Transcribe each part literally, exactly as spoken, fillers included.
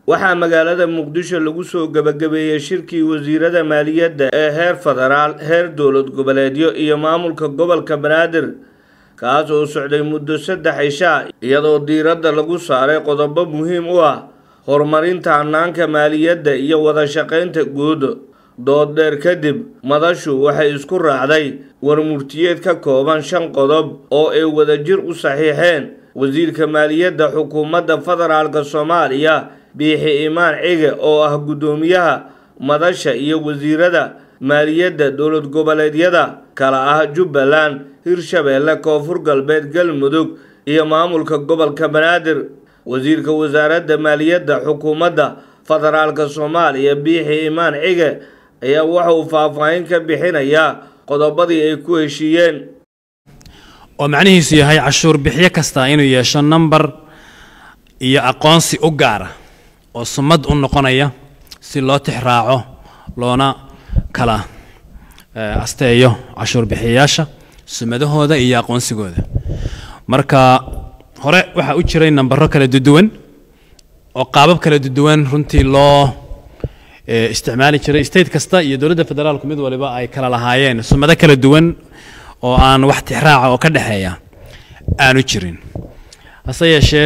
waxaa magaalada Muqdisho lagu soo gabagabeeyay shirkii wasiirada maaliyadda ee heer federaal, heer dowlad goboleedyo iyo maamulka gobolka Banaadir kaas oo socday muddo saddex cisho iyadoo diiradda lagu saaray qodobo muhiim u ah horumarinta hannaanka maaliyadda iyo wada shaqaynta guud. dood dheer kadib madashu waxay isku raacday warmurtiyeed ka kooban shan qodob oo ay wadajir u saxiixeen wasiirka maaliyadda xukuumadda federaalka Soomaaliya Biixi Imaan Cige oo ah gudoomiyaha madasha iyo wasiirada maaliyadda dowlad goboleedyada kala ah Jubbaland, Hirshabeelle, Koonfur Galbeed, Galmudug iyo maamulka gobolka Banaadir. wasiirka wasaaradda maaliyadda xukuumadda federaalka Soomaaliya Biixi Imaan Cige ayaa waxa uu faahfaahin ka bixinayaa qodobadii ay ku heshiiyeen oo macnihiisu yahay cashuur bixiye kasta inuu yeesho number iyo aqoonsi u gaar ah oo sumad u noqonaya si loo tixraaco loona kala asteeyo cashuur bixiyaasha sumadahooda iyo aqoonsigooda. marka hore waxa u jiray nambaro kala duwan oo qaabab kala duwan runtii loo isticmaali jiray state kasta iyo dawladda federaalku mid waliba ay kala lahaayeen sumado kala duwan oo aan wax tixraaca oo ka dhaxeeya aanu jirin. hase yeeshee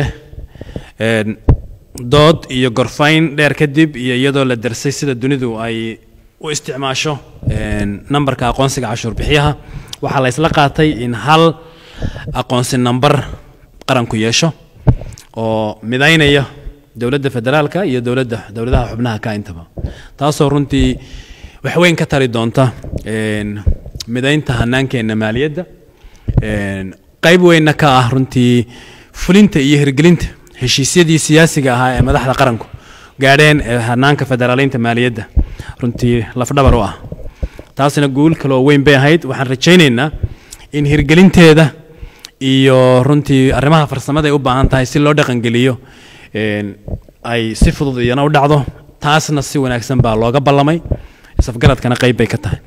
dood iyo gorfayn dheer kadib iyo iyadoo la darsay sida dunidu ay u isticmaasho numberka aqoonsiga cashuur bixiyaha waxaa la isla qaatay in hal aqoonsi number qaranku yeesho oo midaynaya dawladda federaalka iyo dawladda dawladaha xubnaha ka intaba, taasoo runtii wax weyn ka tari doonta midaynta hannaankeena maaliyadda, qayb weynna ka ah runtii fulinta iyo hirgelinta heshiisyadii siyaasiga ahaa ee madaxda qaranku gaadheen ee hannaanka federaaleynta maaliyadda runtii lafdhabar u ah. taasina guul kale oo weyn bay ahayd. waxaan rajaynaynaa in hirgelinteeda iyo runtii arrimaha farsamada ay u baahan tahay si loo dhaqangeliyo ay si fudud iyana u dhacdo, taasna si wanaagsan baa looga ballamay, safgaradkana qayb bay ka tahay.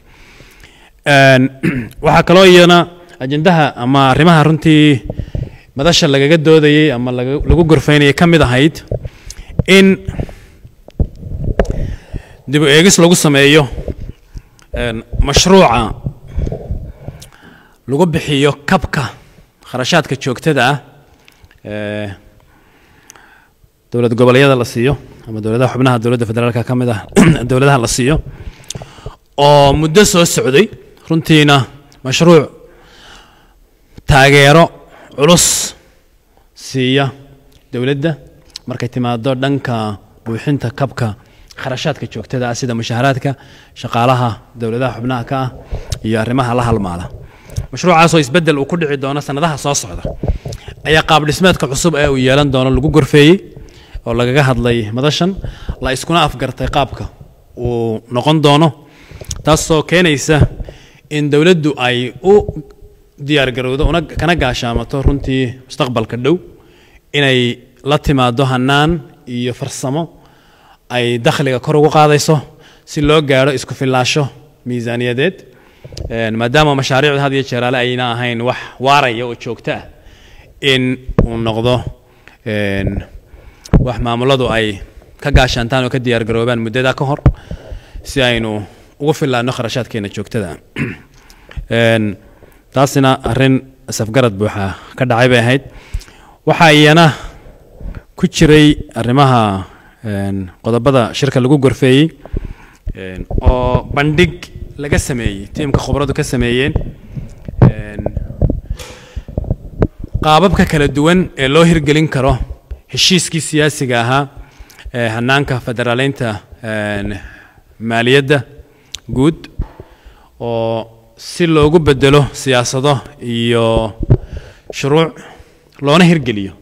waxaa kaloo iyana ajendaha ama arrimaha runtii madasha lagaga doodayay ama lagu gorfaynayay ka mid ahayd in dib u eegis lagu sameeyo mashruuca lagu bixiyo kabka kharashaadka joogtada ah ee dowlad goboleedyada la siiyo ama dowladaha xubnaha dowladda federaalka ka mid ah dowladaha la siiyo oo muddo soo socday runtiina mashruuc taageero culus siiya dowladda markay timaado dhanka buuxinta kabka kharashaadka joogtada ah sida mushaharaadka shaqaalaha dowladaha xubnaha ka ah iyo arrimaha la halmaala. mashruucaas oo isbedel uu ku dhici doono sanadaha soo socda ayaa qaab dhismeedka cusub ee uu yeelan doono lagu gorfeeyay oo lagaga hadlay madashan, la iskuna afgartay qaabka uu noqon doono, taasoo keenaysa in dawladdu ay u diyaar garowdo una kana gaashaamato runtii mustaqbalka dhow inay la timaado hannaan iyo farsamo ay dakhliga kor ugu qaadayso si loo gaaro isku filaasho miisaaniyadeed, maadaama mashaariicdu had iyo jeer ale ayna ahayn wax waaraya oo joogto ah in uu noqdo wax maamuladu ay ka gaashaantaan oo ka diyaar garoobaan muddada ka hor si aynu ugu filaano kharashaadkeena joogtada ah. taasina arrin safgarad buuxa ka dhacay bay ahayd. waxaa iyana ku jiray arrimaha qodobada shirka lagu gorfeeyey oo bandhig laga sameeyey tiimka khibradu ka sameeyeen qaababka kala duwan ee loo hirgelin karo heshiiskii siyaasiga ahaa ee hannaanka federaaleynta maaliyadda guud oo si loogu bedelo siyaasado iyo shuruuc loona hirgeliyo